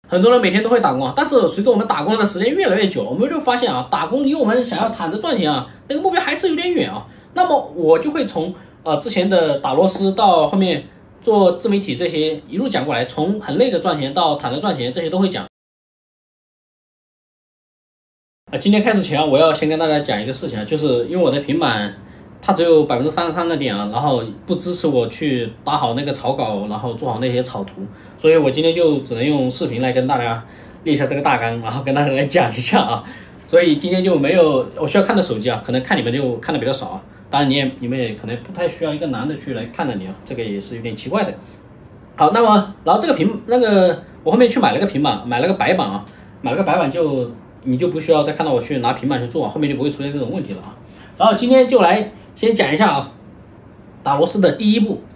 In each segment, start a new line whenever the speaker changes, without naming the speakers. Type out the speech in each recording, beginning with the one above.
很多人每天都会打工啊，但是随着我们打工的时间越来越久，我们就发现啊，打工离我们想要躺着赚钱啊，那个目标还是有点远啊。那么我就会从之前的打螺丝到后面做自媒体这些一路讲过来，从很累的赚钱到躺着赚钱，这些都会讲。今天开始前啊，我要先跟大家讲一个事情啊，就是因为我的平板它只有33%的电啊，然后不支持我去打好那个草稿，然后做好那些草图，所以我今天就只能用视频来跟大家列一下这个大纲，然后跟大家来讲一下啊。所以今天就没有我需要看的手机啊，可能看你们就看的比较少啊。当然你们也可能不太需要一个男的去来看着你啊，这个也是有点奇怪的。好，那么然后这个我后面去买了个平板，买了个白板啊，买了个白板你就不需要再看到我去拿平板去做，后面就不会出现这种问题了啊。然后今天就来先讲一下啊，打螺丝的第一步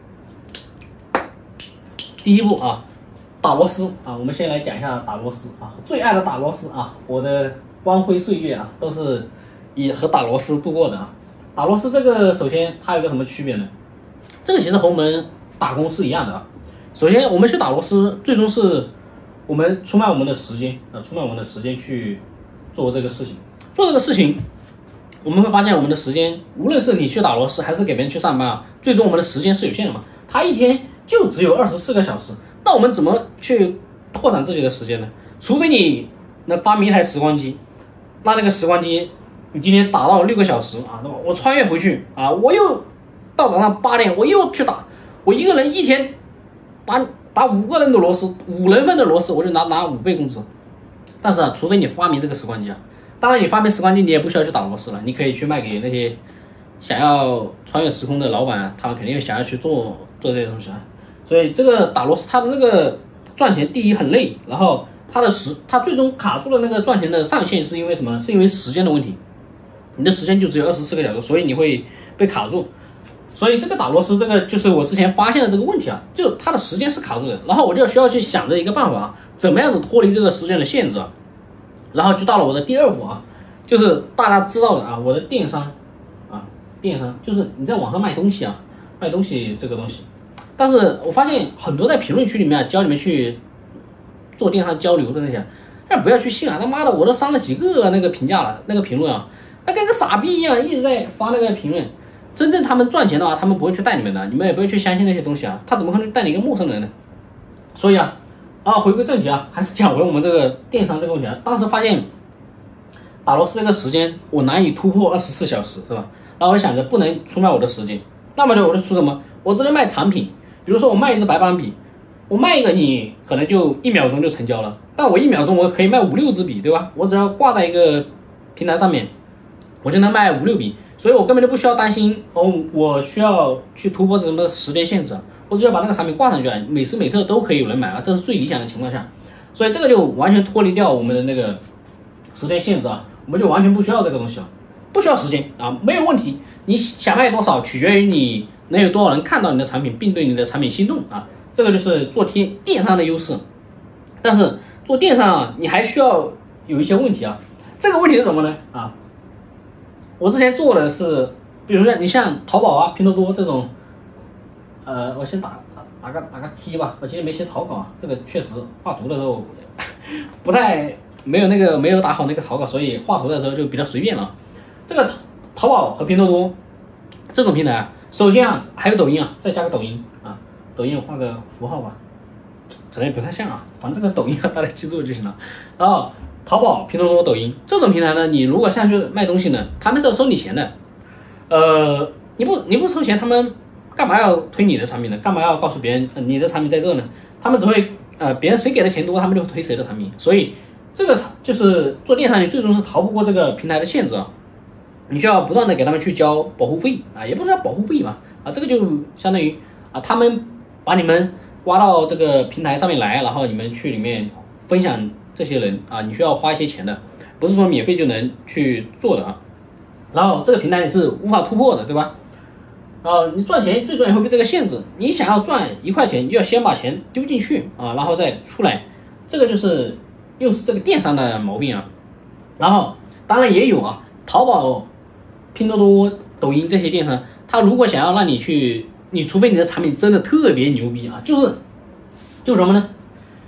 啊，打螺丝啊，我们先来讲一下打螺丝啊，最爱的打螺丝啊，我的光辉岁月啊，都是以和打螺丝度过的啊。打螺丝这个首先它有个什么区别呢？这个其实和我们打工是一样的啊。首先我们去打螺丝，最终是我们出卖我们的时间去做这个事情。做这个事情，我们会发现我们的时间，无论是你去打螺丝还是给别人去上班啊，最终我们的时间是有限的嘛。他一天就只有24个小时，那我们怎么去拓展自己的时间呢？除非你能发明一台时光机，那个时光机你今天打到6个小时啊，那么我穿越回去啊，我又到早上8点我又去打，我一个人一天打5个人的螺丝，5人份的螺丝，我就拿5倍工资。但是啊，除非你发明这个时光机啊，当然你发明时光机，你也不需要去打螺丝了，你可以去卖给那些想要穿越时空的老板啊，他们肯定想要去做这些东西啊。所以这个打螺丝，它的这个赚钱，第一很累，然后它最终卡住了那个赚钱的上限，是因为什么呢？是因为时间的问题，你的时间就只有24个小时，所以你会被卡住。所以这个打螺丝，这个就是我之前发现的这个问题啊，就它的时间是卡住的，然后我就需要去想着一个办法啊，怎么样子脱离这个时间的限制啊，然后就到了我的第2步啊，就是大家知道的啊，我的电商就是你在网上卖东西啊，卖东西这个东西，但是我发现很多在评论区里面教你们去做电商交流的那些，不要去信啊，他妈的我都删了几个那个评价了，那个评论啊，他跟个傻逼一样一直在发那个评论。真正他们赚钱的话，他们不会去带你们的，你们也不会去相信那些东西啊，他怎么可能带你一个陌生人呢？所以回归正题啊，还是讲回我们这个电商这个问题啊。当时发现打螺丝这个时间我难以突破24小时，是吧？然后我想着不能出卖我的时间，那么我就出什么？我只能卖产品，比如说我卖一支白板笔，我卖一个你可能就1秒钟就成交了，但我1秒钟我可以卖5、6支笔，对吧？我只要挂在一个平台上面，我就能卖5、6笔。所以我根本就不需要担心我需要去突破什么时间限制，我只要把那个产品挂上去，每时每刻都可以有人买啊，这是最理想的情况下。所以这个就完全脱离掉我们的那个时间限制啊，我们就完全不需要这个东西了，不需要时间啊，没有问题。你想卖多少，取决于你能有多少人看到你的产品，并对你的产品心动啊，这个就是做电商的优势。但是做电商啊，你还需要有一些问题啊，这个问题是什么呢？我之前做的是，比如说你像淘宝啊、拼多多这种，我先打个 T 吧。我今天没写草稿啊，这个确实画图的时候不太没有打好那个草稿，所以画图的时候就比较随便了。这个淘宝和拼多多这种平台啊，首先还有抖音啊，再加个抖音啊，抖音我画个符号吧，可能也不太像啊，反正这个抖音大家记住就行了。然后淘宝、拼多多、抖音这种平台呢，你如果下去卖东西呢，他们是要收你钱的。你不收钱，他们干嘛要推你的产品呢？干嘛要告诉别人你的产品在这呢？他们只会别人谁给的钱多，他们就会推谁的产品。所以这个就是做电商，你最终是逃不过这个平台的限制啊。你需要不断的给他们去交保护费啊，也不是叫保护费嘛啊，这个就相当于他们把你们挖到这个平台上面来，然后你们去里面分享。这些人啊，你需要花一些钱的，不是说免费就能去做的啊。然后这个平台你是无法突破的，对吧？你赚钱最终也会被这个限制。你想要赚1块钱，你就要先把钱丢进去啊，然后再出来。这个又是这个电商的毛病啊。然后当然也有啊，淘宝、拼多多、抖音这些电商，它如果想要让你除非你的产品真的特别牛逼啊，就是什么呢？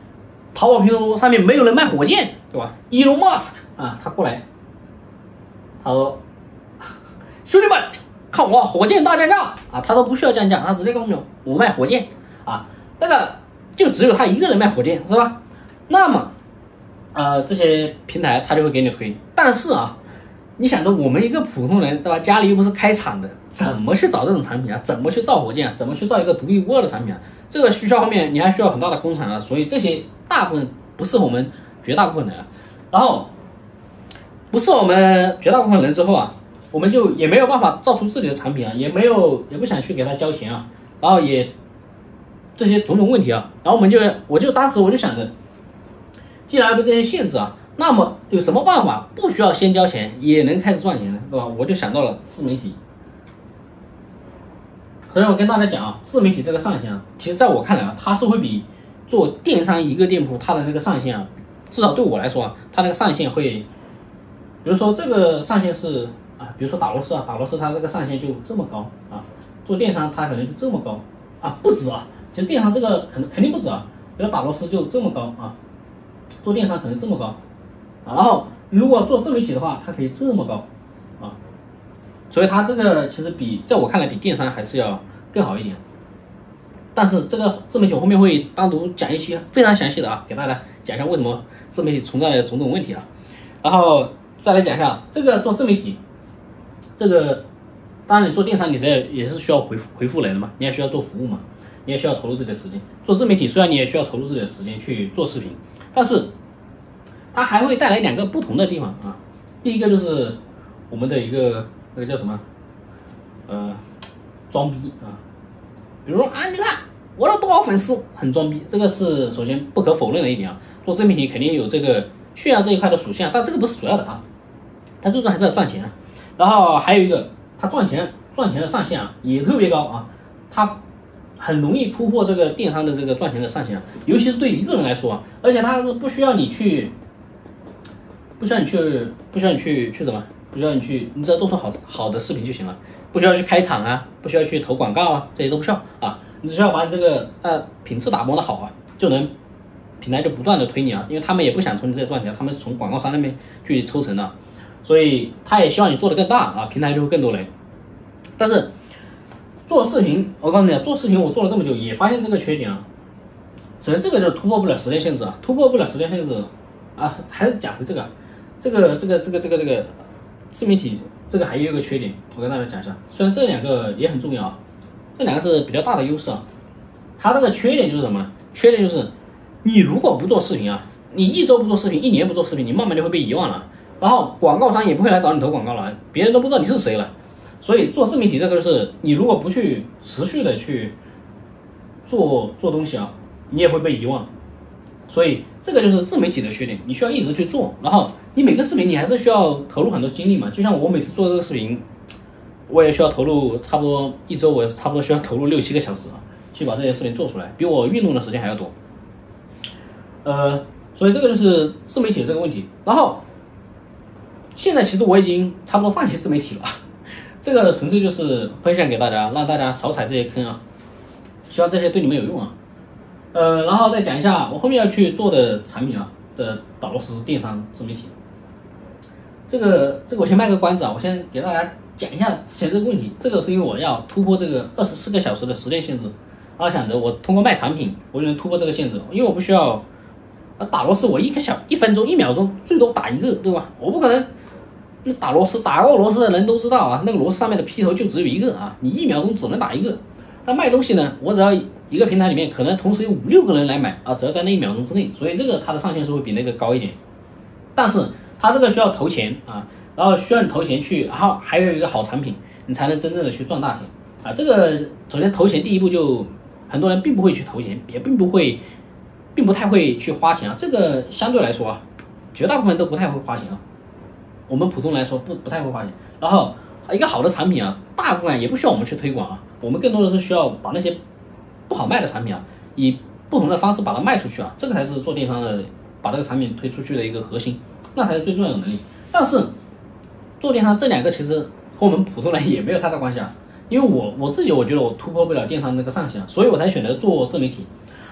淘宝拼多多上面没有人卖火箭，对吧？Elon Musk 啊，他过来，他说：“兄弟们，看我火箭大降价啊！”他都不需要降价，他直接告诉你我卖火箭啊，那个就只有他一个人卖火箭，是吧？那么，这些平台他就会给你推，但是啊，你想着我们一个普通人，对吧？家里又不是开厂的，怎么去找这种产品啊？怎么去造火箭啊？怎么去造一个独一无二的产品啊？这个需要后面你还需要很大的工厂啊，所以这些大部分不适合我们绝大部分人啊。然后不适合我们绝大部分人之后啊，我们就也没有办法造出自己的产品啊，也不想去给他交钱啊，然后也这些种种问题啊，然后当时我就想着，既然有这些限制啊，那么有什么办法不需要先交钱也能开始赚钱呢？对吧？我就想到了自媒体。所以我跟大家讲啊，自媒体这个上限啊，其实在我看来啊，它是会比做电商一个店铺它的那个上限啊，至少对我来说啊，它那个上限会，比如说这个上限是啊，比如说打螺丝啊，打螺丝它这个上限就这么高啊，做电商它可能就这么高啊，不止啊，其实电商这个肯定不止啊，比如打螺丝就这么高啊，做电商可能这么高啊，然后如果做自媒体的话，它可以这么高啊。所以它这个其实在我看来比电商还是要更好一点，但是这个自媒体我后面会单独讲一期非常详细的啊，给大家讲一下为什么自媒体存在的种种问题啊，然后再来讲一下这个做自媒体，这个当然你做电商你也是需要回复人的嘛，你也需要做服务嘛，你也需要投入自己的时间。做自媒体虽然你也需要投入自己的时间去做视频，但是它还会带来两个不同的地方啊，第一个就是我们的一个那个叫什么，装逼啊，比如说啊，你看我的多少粉丝，很装逼，这个是首先不可否认的一点啊。做自媒体肯定有这个炫耀这一块的属性，但这个不是主要的啊，它最终还是要赚钱啊。然后还有一个，它赚钱的上限啊也特别高啊，它很容易突破这个电商的这个赚钱的上限啊，尤其是对一个人来说啊，而且它是不需要你去什么？不需要你去，你只要做出好的视频就行了，不需要去开厂啊，不需要去投广告啊，这些都不需要啊，你只需要把你这个品质打磨的好啊，就能平台就不断的推你啊，因为他们也不想从你这里赚钱，他们是从广告商那边去抽成的，所以他也希望你做的更大啊，平台就会更多人。但是做视频，我告诉你啊，做视频我做了这么久，也发现这个缺点啊。首先这个就突破不了时间限制啊，突破不了时间限制啊，还是讲回这个自媒体这个还有一个缺点，我跟大家讲一下。虽然这两个也很重要啊，这两个是比较大的优势啊。它这个缺点就是什么呢？缺点就是你如果不做视频啊，你一周不做视频，一年不做视频，你慢慢就会被遗忘了。然后广告商也不会来找你投广告了，别人都不知道你是谁了。所以做自媒体这个就是你如果不去持续的去做东西啊，你也会被遗忘。所以这个就是自媒体的缺点，你需要一直去做，然后你每个视频你还是需要投入很多精力嘛。就像我每次做这个视频，我也需要投入差不多一周，我差不多需要投入6-7个小时啊，去把这些视频做出来，比我运动的时间还要多。所以这个就是自媒体这个问题。然后现在其实我已经差不多放弃自媒体了，这个纯粹就是分享给大家，让大家少踩这些坑啊，希望这些对你们有用啊。然后再讲一下我后面要去做的产品啊的打螺丝电商自媒体。这个我先卖个关子啊，我先给大家讲一下之前这个问题。这个是因为我要突破这个24个小时的时间限制，然后想着我通过卖产品我就能突破这个限制，因为我不需要打螺丝，我1分钟1秒钟最多打一个，对吧？我不可能那打螺丝打过螺丝的人都知道啊，那个螺丝上面的劈头就只有一个啊，你1秒钟只能打一个。但卖东西呢，我只要一个平台里面可能同时有5-6个人来买啊，只要在那1秒钟之内，所以这个它的上限是会比那个高一点。但是它这个需要投钱啊，然后需要你投钱去，然后还有一个好产品，你才能真正的去赚大钱啊。这个首先投钱第一步就很多人并不会去投钱，也并不太会去花钱啊。这个相对来说啊，绝大部分都不太会花钱啊。我们普通来说不太会花钱。然后一个好的产品啊，大部分也不需要我们去推广啊，我们更多的是需要把那些不好卖的产品啊，以不同的方式把它卖出去啊，这个才是做电商的把这个产品推出去的一个核心，那才是最重要的能力。但是做电商这两个其实和我们普通人也没有太大关系啊，因为我自己我觉得我突破不了电商那个上限，所以我才选择做自媒体。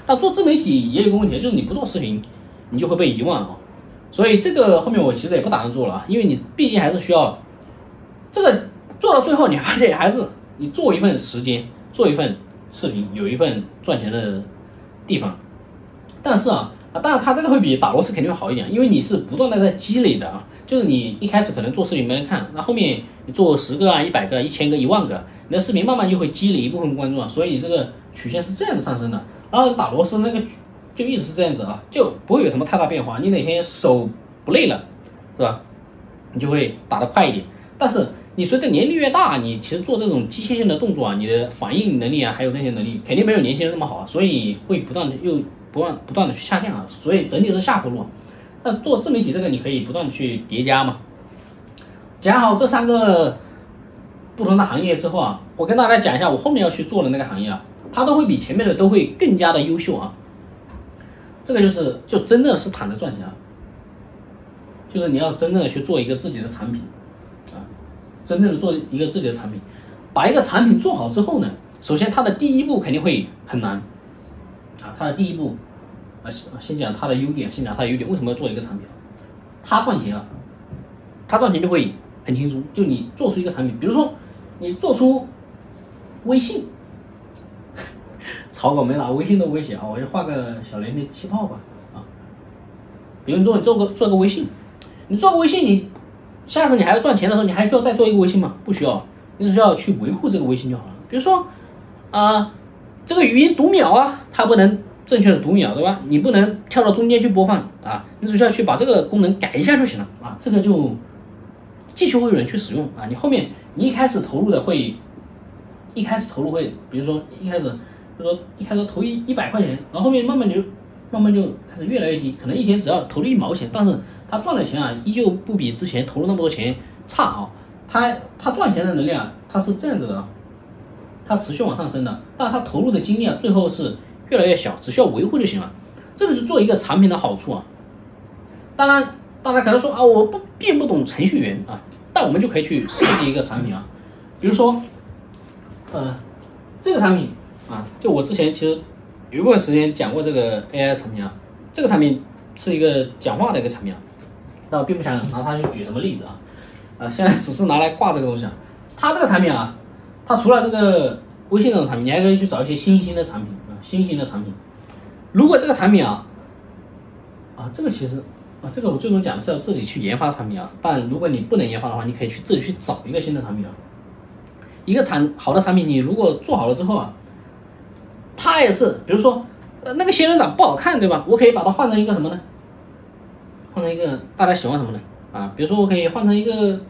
但做自媒体也有个问题，就是你不做视频，你就会被遗忘啊。所以这个后面我其实也不打算做了啊，因为你毕竟还是需要这个做到最后，你发现还是你做一份时间，做一份视频，有一份赚钱的地方。但是啊，当然它这个会比打螺丝肯定会好一点，因为你是不断的在积累的啊。就是你一开始可能做视频没人看，那后面你做10个啊、100个、1000个、10000个，你的视频慢慢就会积累一部分关注啊，所以你这个曲线是这样子上升的。然后打螺丝那个就一直是这样子啊，就不会有什么太大变化。你哪天手不累了，是吧？你就会打得快一点。但是你随着年龄越大，你其实做这种机械性的动作啊，你的反应能力啊，还有那些能力，肯定没有年轻人那么好啊，所以会不断的去下降啊，所以整体是下坡路。那做自媒体这个，你可以不断的去叠加嘛。讲好这3个不同的行业之后啊，我跟大家讲一下我后面要去做的那个行业啊，它都会比前面的都会更加的优秀啊。这个就真正是躺着赚钱啊，就是你要真正的去做一个自己的产品啊，真正的做一个自己的产品，把一个产品做好之后呢，首先它的第一步肯定会很难啊，它的第一步先讲它的优点，为什么要做一个产品？它赚钱了，它赚钱就会很轻松。就你做出一个产品，比如说你做出微信，草稿没拿微信的威胁啊，我就画个小连的气泡吧啊。比如说你做个微信，你做个微信，你下次你还要赚钱的时候，你还需要再做一个微信吗？不需要，你只需要去维护这个微信就好了。比如说这个语音读秒啊，它不能正确的读秒，对吧？你不能跳到中间去播放啊，你只需要去把这个功能改一下就行了啊，这个就继续会有人去使用啊。你后面你一开始投入会，比如说一开始投100块钱，然后后面慢慢就开始越来越低，可能一天只要投了1毛钱，但是他赚的钱啊，依旧不比之前投入那么多钱差啊。他赚钱的能力啊，他是这样子的啊，他持续往上升的，但他投入的精力啊，最后是越来越小，只需要维护就行了。这个是做一个产品的好处啊。当然，大家可能说啊，我并不懂程序员啊，但我们就可以去设计一个产品啊。比如说，这个产品啊，就我之前其实有一部分时间讲过这个 AI 产品啊。这个产品是一个讲话的一个产品啊，但我并不想拿它去举什么例子啊。现在只是拿来挂这个东西啊。它这个产品啊，它除了这个微信这种产品，你还可以去找一些新兴的产品啊，新兴的产品。如果这个产品这个其实这个我最终讲的是要自己去研发产品啊。但如果你不能研发的话，你可以自己去找一个新的产品啊。一个好的产品，你如果做好了之后啊，它也是，比如说那个仙人掌不好看，对吧？我可以把它换成一个什么呢？换成一个大家喜欢什么呢？比如说我可以换成一个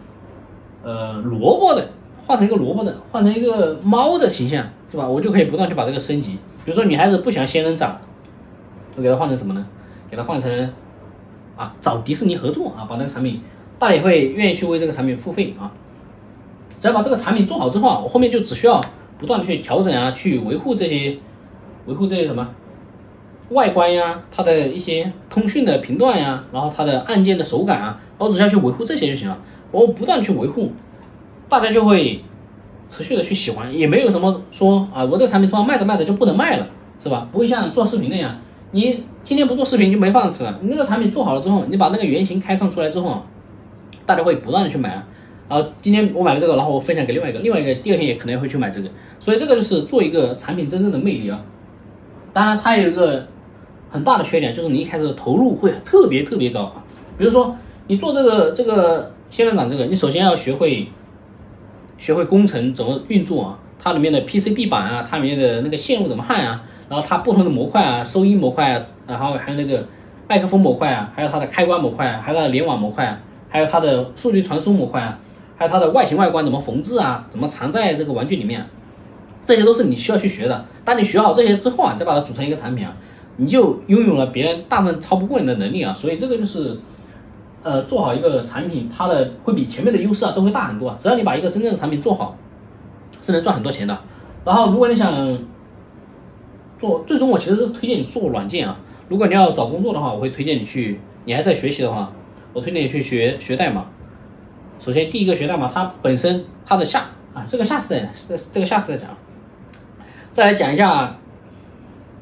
萝卜的，换成一个猫的形象，是吧？我就可以不断去把这个升级。比如说女孩子不喜欢仙人掌，我给它换成什么呢？给它换成找迪士尼合作啊，把那个产品，大家也会愿意去为这个产品付费啊。只要把这个产品做好之后啊，我后面就只需要不断去调整啊，去维护这些什么外观呀，它的一些通讯的频段呀，然后它的按键的手感啊，我只需要去维护这些就行了。我不断去维护，大家就会持续的去喜欢，也没有什么说我这个产品突然卖着就不能卖了，是吧？不会像做视频那样，你今天不做视频就没饭吃了。你那个产品做好了之后，你把那个原型开创出来之后，大家会不断的去买啊。然后今天我买了这个，然后我分享给另外一个，第二天也可能会去买这个。所以这个就是做一个产品真正的魅力啊。当然它有一个很大的缺点，就是你一开始的投入会特别高啊。比如说你做这个仙人掌这个，你首先要学会工程怎么运作啊，它里面的 PCB 板啊，它里面的那个线路怎么焊啊，然后它不同的模块啊，收音模块啊，然后还有那个麦克风模块啊，还有它的开关模块啊，还有它的联网模块啊，还有它的数据传输模块啊，还有它的外形外观怎么缝制啊，怎么藏在这个玩具里面，这些都是你需要去学的。当你学好这些之后啊，再把它组成一个产品啊，你就拥有了别人大部分超不过你的能力啊。所以这个就是做好一个产品，它的会比前面的优势都会大很多啊。只要你把一个真正的产品做好，是能赚很多钱的。然后如果你想做，最终我其实是推荐你做软件啊。如果你要找工作的话，我会推荐你还在学习的话，我推荐你去学代码。首先第一个学代码，它本身它的这个下次再讲。再来讲一下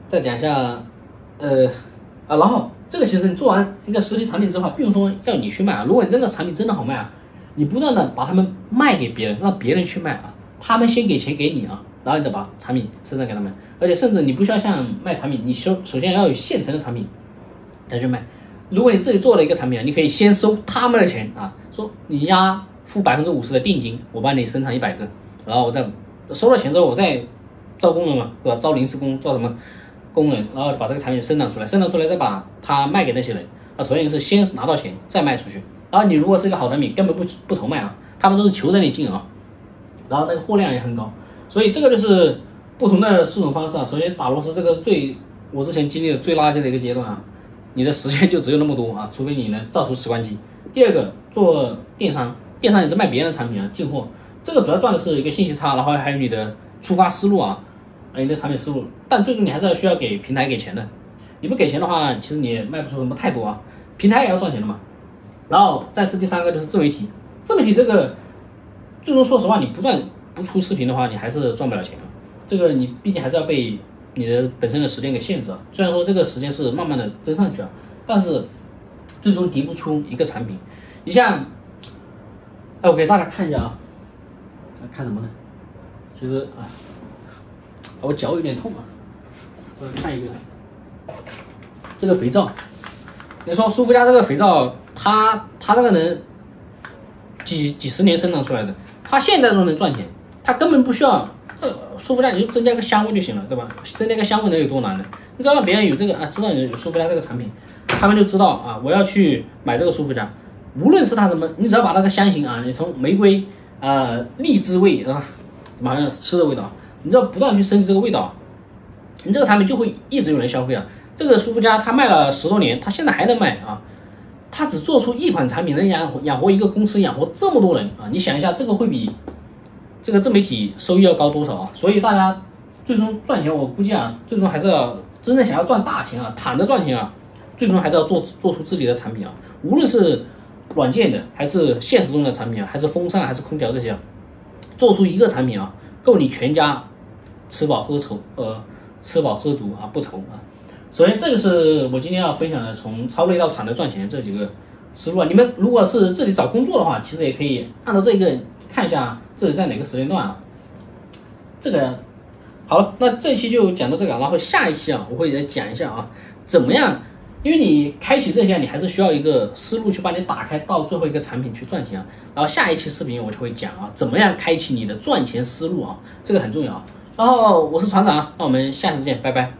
再讲一下，然后这个其实你做完一个实体产品之后，并不是说要你去卖啊。如果你这个产品真的好卖啊，你不断的把它们卖给别人，让别人去卖啊，他们先给钱给你啊，然后你再把产品生产给他们。而且甚至你不需要像卖产品，你首先要有现成的产品再去卖。如果你自己做了一个产品啊，你可以先收他们的钱啊，说你付50%的定金，我帮你生产100个，然后我再收了钱之后，我再招工人嘛，对吧？招临时工，招什么工人，然后把这个产品生产出来再把它卖给那些人。那首先是先拿到钱，再卖出去。然后你如果是一个好产品，根本不愁卖啊，他们都是求着你进啊，然后那个货量也很高。所以这个就是不同的市场方式啊。首先打螺丝这个我之前经历的最垃圾的一个阶段啊，你的时间就只有那么多啊，除非你能造出时光机。第二个做电商也是卖别人的产品啊，进货，这个主要赚的是一个信息差，然后还有你的出发思路啊，你的产品思路，但最终你还是需要给平台给钱的。你不给钱的话，其实你也卖不出什么太多啊，平台也要赚钱的嘛。然后再是第三个就是自媒体这个，最终说实话，你不出视频的话，你还是赚不了钱啊。这个你毕竟还是要被你的本身的时间给限制啊。虽然说这个时间是慢慢的增上去啊，但是最终敌不出一个产品。你像，我给大家看一下啊，看什么呢？其实啊，我脚有点痛啊，我看一个，这个肥皂，你说舒肤佳这个肥皂，它这个能几十年生产出来的，它现在都能赚钱，它根本不需要舒肤佳，你就增加个香味就行了，对吧？增加个香味能有多难呢？你只要让别人有这个知道你有舒肤佳这个产品，他们就知道啊，我要去买这个舒肤佳。无论是它什么，你只要把那个香型啊，你从玫瑰荔枝味啊，怎么好像吃的味道，你只要不断去升级这个味道，你这个产品就会一直有人消费啊。这个舒肤佳它卖了10多年，它现在还能卖啊。它只做出一款产品能养活一个公司，养活这么多人啊！你想一下，这个会比这个自媒体收益要高多少啊？所以大家最终赚钱，我估计啊，最终还是要真正想要赚大钱啊，躺着赚钱啊，最终还是要做出自己的产品啊，无论是软件的还是现实中的产品啊，还是风扇还是空调这些啊，做出一个产品啊，够你全家吃饱喝足啊，不愁啊。首先，这个是我今天要分享的从超累到躺着赚钱这几个思路啊。你们如果是自己找工作的话，其实也可以按照这个看一下自己在哪个时间段啊。这个好了，那这一期就讲到这个，然后下一期啊，我会再讲一下啊，怎么样。因为你开启这些，你还是需要一个思路去把你打开到最后一个产品去赚钱啊。然后下一期视频我就会讲啊，怎么样开启你的赚钱思路啊，这个很重要啊。然后我是船长，那我们下次见，拜拜。